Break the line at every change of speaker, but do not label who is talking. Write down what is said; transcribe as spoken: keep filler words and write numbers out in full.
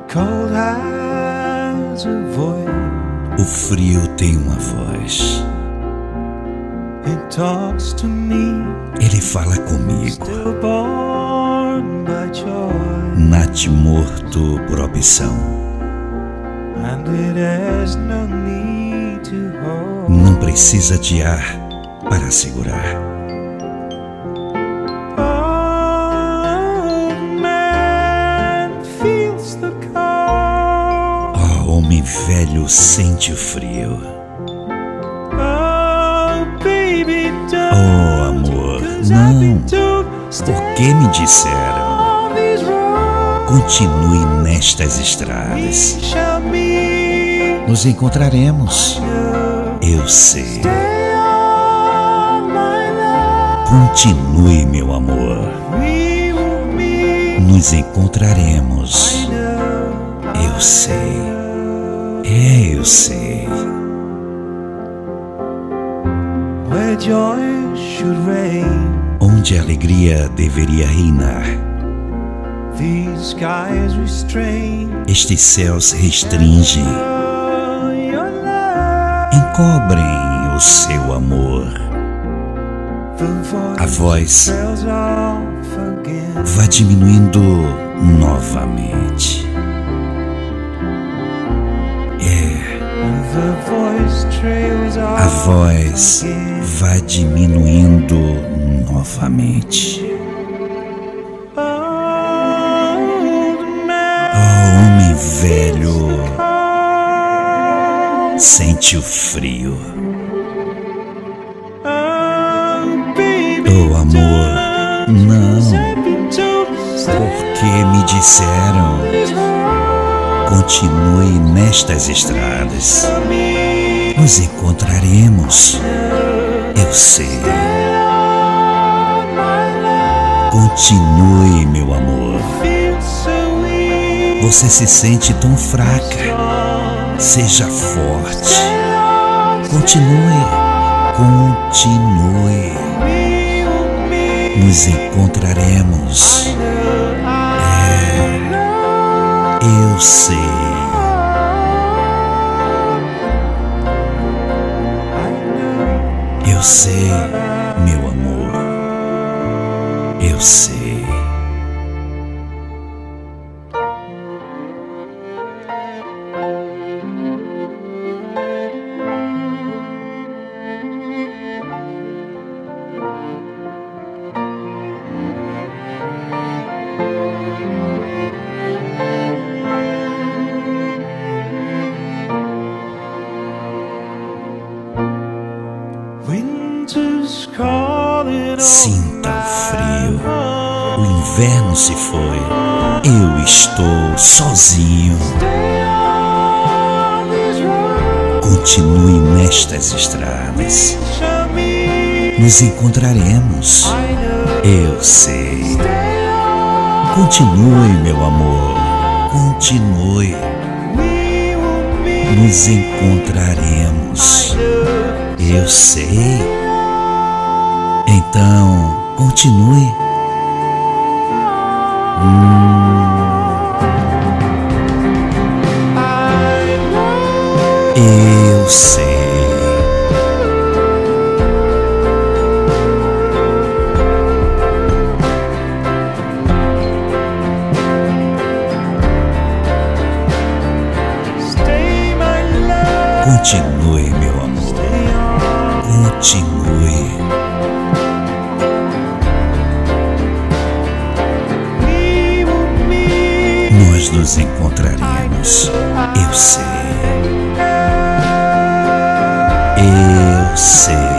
Cold has a voice.
O frio tem uma voz.
It talks to me.
Ele fala comigo.
Stillborn by choice.
Nate morto por opção.
And it has no need to hold.
Não precisa de ar para segurar.
Old man feels the cold.
Oh, homem velho sente o frio.
Oh, baby, don't.
Oh, amor, não. Por que me disseram? Continue nestas estradas. Nos encontraremos. Eu sei. Continue, meu amor. Nos encontraremos. Eu sei. É, eu sei. Onde a alegria deveria reinar. Estes céus restringem. Encobrem o seu amor. A voz vai diminuindo novamente. É. A voz vai diminuindo novamente. Oh, homem velho sente o frio. Oh, amor, não. Porque me disseram. Continue nestas estradas. Nos encontraremos. Eu sei. Continue, meu amor. Você se sente tão fraca. Seja forte. Continue. Continue. Nos encontraremos. É. Eu sei. Eu sei, meu amor. Eu sei. Sinta o frio. O inverno se foi. Eu estou sozinho. Continue nestas estradas. Nos encontraremos. Eu sei. Continue, meu amor. Continue. Nos encontraremos. Eu sei. Então, continue. Hum. Eu sei. Continue, meu amor. Continue. Nós nos encontraremos. Eu sei. Eu sei.